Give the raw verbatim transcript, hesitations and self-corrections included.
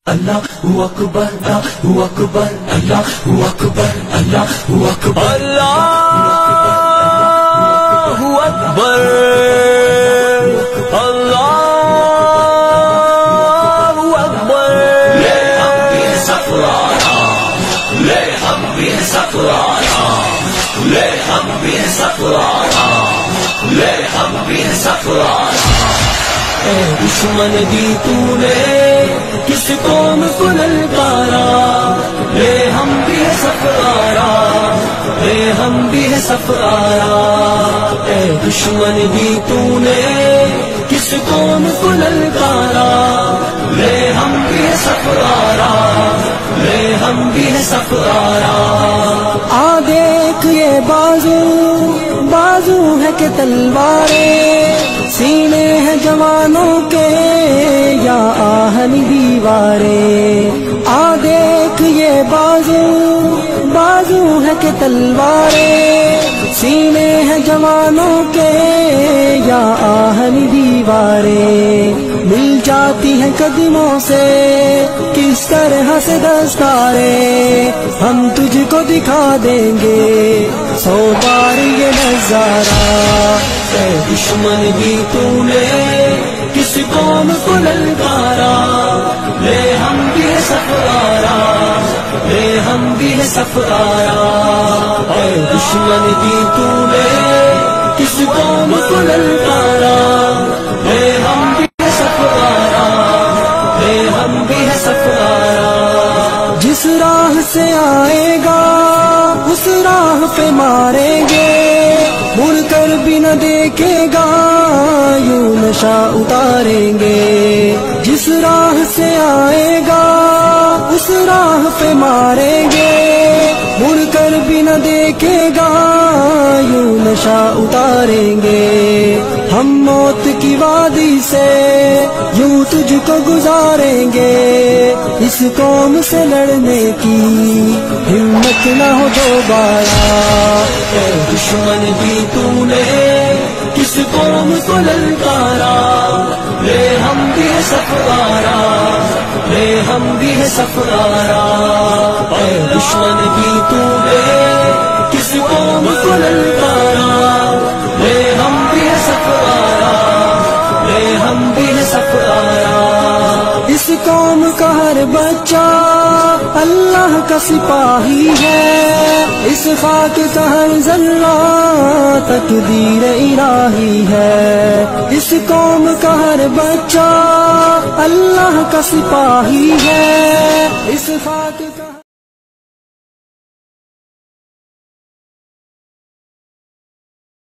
اللہ اکبر اللہ اکبر اللہ اکبر اللہ اکبر اللہ اکبر اللہ اکبر لے ہم بھی سفرانا لے ہم بھی سفرانا لے ہم بھی سفرانا لے ہم بھی سفرانا اے دشمن دی تو نے کس قوم کو للکارا لے ہم بھی سفرارا لے ہم بھی سفرارا اے دشمن دی تو نے کس قوم کو للکارا لے ہم بھی سفرارا لے ہم بھی سفرارا آ دیکھ یہ بازو بازو ہے کہ تلواریں سینے ہیں جوانوں کے یا آہن دیواریں آ دیکھ یہ بازو بازو ہے کہ تلواریں سینے ہیں جوانوں کے یا آہن دیواریں مل جاتی ہیں قدموں سے کس طرح سے دستاریں ہم تجھ کو دکھا دیں گے سو بار یہ نظارہ اے دشمن بھی تو نے کس قوم کو للکارا لے ہم بھی سفرارا لے ہم بھی سفرارا اے دشمن بھی تو نے کس قوم کو للکارا لے ہم بھی سفرارا لے ہم بھی سفرارا جس راہ سے آئے گا اس راہ پہ ماریں گے مڑ کر بھی نہ دیکھے گا یوں نشہ اتاریں گے جس راہ سے آئے گا اس راہ پہ ماریں گے مڑ کر بھی نہ دیکھے گا یوں نشہ اتاریں گے ہم موت کی وادی سے یوں تجھ کو گزاریں گے اس قوم سے لڑنے کی ہمت نہ ہو دوبارہ اے دشمن بھی تو نے کس قوم کو للکارا لے ہم بھی سفرارا لے ہم بھی سفرارا اے دشمن بھی تو نے کس قوم کو للکارا لے ہم بھی سفرارا لے ہم بھی سفرارا اس قوم کا ہر بچہ اللہ کا سپاہی ہے اس خاک کا ہر ذرہ تقدیر الہی ہے اس قوم کا ہر بچہ اللہ کا سپاہی ہے اس خاک